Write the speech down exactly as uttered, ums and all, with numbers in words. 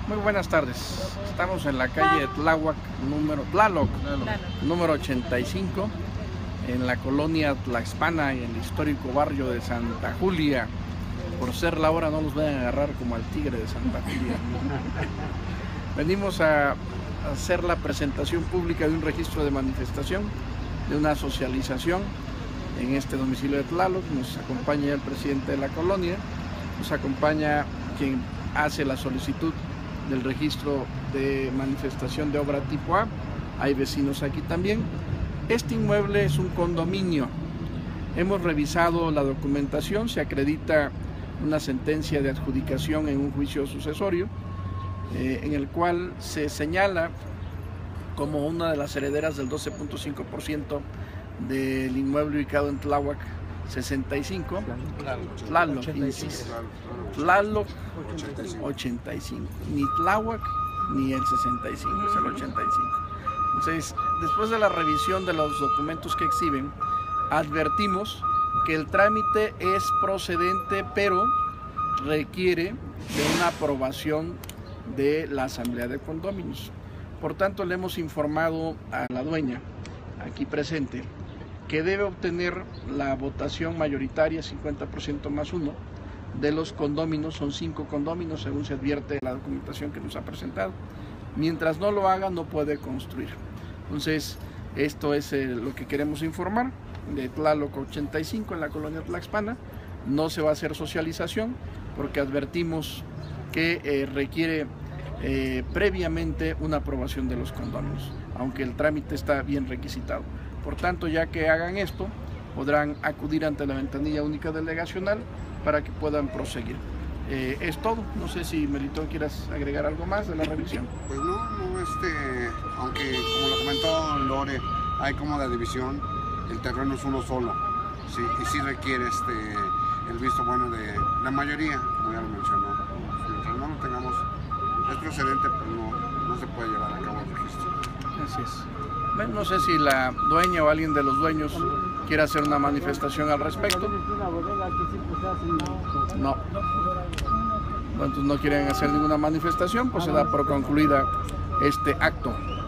Muy buenas tardes. Estamos en la calle Tláhuac, número, Tlaloc, número ochenta y cinco, en la colonia Tlaxpana, en el histórico barrio de Santa Julia. Por ser la hora no los vayan a agarrar como al tigre de Santa Julia. Venimos a hacer la presentación pública de un registro de manifestación, de una socialización en este domicilio de Tlaloc. Nos acompaña el presidente de la colonia, nos acompaña quien hace la solicitud del registro de manifestación de obra tipo A. Hay vecinos aquí también. Este inmueble es un condominio. Hemos revisado la documentación, se acredita una sentencia de adjudicación en un juicio sucesorio, eh, en el cual se señala como una de las herederas del doce punto cinco por ciento del inmueble ubicado en Tláhuac sesenta y cinco, Tlaloc, insisto, Tlaloc ochenta y cinco, ni Tláhuac ni el sesenta y cinco, es el ochenta y cinco. Entonces, después de la revisión de los documentos que exhiben, advertimos que el trámite es procedente, pero requiere de una aprobación de la Asamblea de Condóminos. Por tanto, le hemos informado a la dueña, aquí presente, que debe obtener la votación mayoritaria, cincuenta por ciento más uno, de los condóminos. Son cinco condóminos, según se advierte en la documentación que nos ha presentado. Mientras no lo haga, no puede construir. Entonces, esto es eh, lo que queremos informar de Tlaloc ochenta y cinco en la colonia Tlaxpana. No se va a hacer socialización porque advertimos que eh, requiere eh, previamente una aprobación de los condóminos, aunque el trámite está bien requisitado. Por tanto, ya que hagan esto, podrán acudir ante la ventanilla única delegacional para que puedan proseguir. Eh, es todo. No sé si, Melitón, quieras agregar algo más de la revisión. Pues no, no, este, aunque como lo comentó Lore, hay como la división, el terreno es uno solo, sí, y sí requiere este, el visto bueno de la mayoría, como ya lo mencionó. Mientras no lo tengamos, es procedente, pero no, no se puede llevar a cabo el registro. Así es. Bueno, no sé si la dueña o alguien de los dueños quiere hacer una manifestación al respecto. No. Entonces no quieren hacer ninguna manifestación, pues se da por concluida este acto.